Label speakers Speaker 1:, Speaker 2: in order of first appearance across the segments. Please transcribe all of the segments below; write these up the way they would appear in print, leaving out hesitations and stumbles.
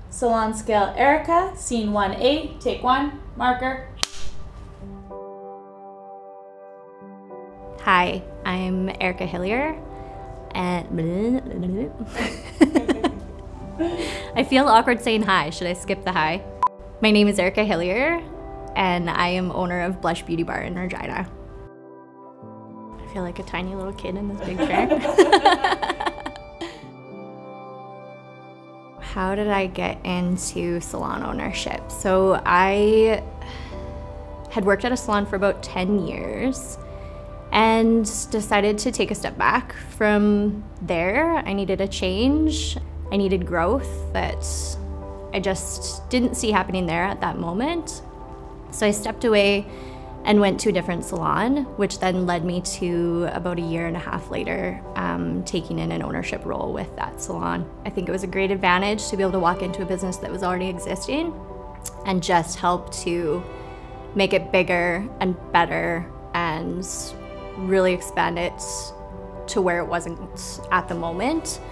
Speaker 1: Salon scale Erica, scene 1A, take 1, marker.
Speaker 2: Hi, I'm Erica Hillier, and I feel awkward saying hi. Should I skip the hi? My name is Erica Hillier, and I am owner of Blush Beauty Bar in Regina. I feel like a tiny little kid in this big chair. How did I get into salon ownership? So I had worked at a salon for about 10 years and decided to take a step back from there. I needed a change. I needed growth that I just didn't see happening there at that moment. So I stepped away and went to a different salon, which then led me to about a year and a half later taking in an ownership role with that salon. I think it was a great advantage to be able to walk into a business that was already existing and just help to make it bigger and better and really expand it to where it wasn't at the moment.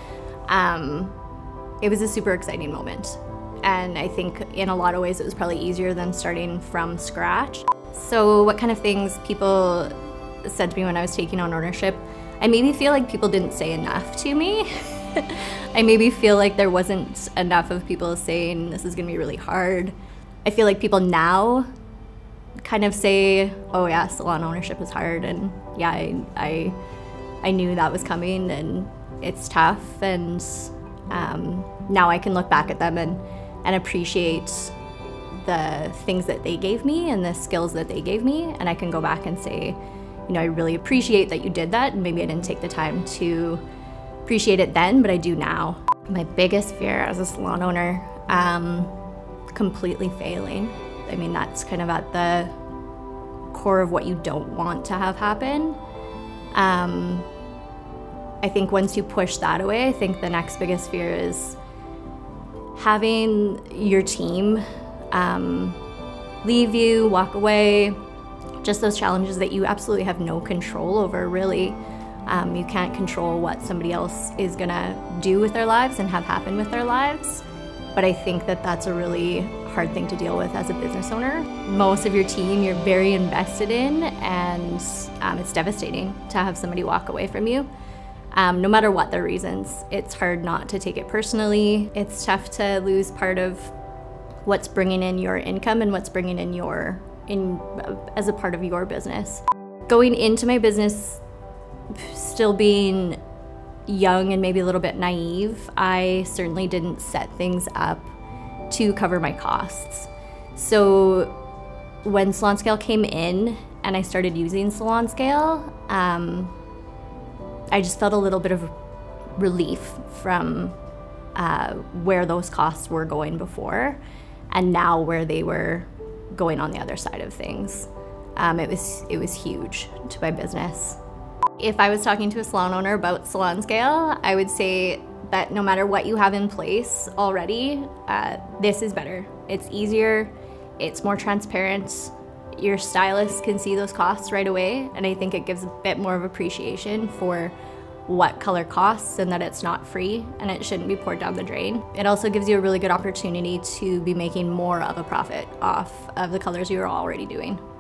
Speaker 2: It was a super exciting moment. And I think in a lot of ways it was probably easier than starting from scratch. So what kind of things people said to me when I was taking on ownership? I maybe feel like people didn't say enough to me. I maybe feel like there wasn't enough of people saying this is gonna be really hard. I feel like people now kind of say, oh yeah, salon ownership is hard, and yeah, I knew that was coming and it's tough, and now I can look back at them and appreciate the things that they gave me and the skills that they gave me, and I can go back and say, you know, I really appreciate that you did that, and maybe I didn't take the time to appreciate it then, but I do now. My biggest fear as a salon owner, completely failing. I mean, that's kind of at the core of what you don't want to have happen. I think once you push that away, I think the next biggest fear is having your team leave you, walk away, just those challenges that you absolutely have no control over, really. You can't control what somebody else is gonna do with their lives and have happen with their lives. But I think that that's a really hard thing to deal with as a business owner. Most of your team you're very invested in, and it's devastating to have somebody walk away from you. No matter what their reasons, it's hard not to take it personally. It's tough to lose part of what's bringing in your income and what's bringing in as a part of your business. Going into my business, still being young and maybe a little bit naive, I certainly didn't set things up to cover my costs. So when Salon Scale came in and I started using Salon Scale, I just felt a little bit of relief from where those costs were going before, and now where they were going on the other side of things. It was huge to my business. If I was talking to a salon owner about Salon Scale, I would say that no matter what you have in place already, this is better. It's easier, it's more transparent, your stylist can see those costs right away, and I think it gives a bit more of appreciation for what color costs and that it's not free and it shouldn't be poured down the drain. It also gives you a really good opportunity to be making more of a profit off of the colors you're already doing.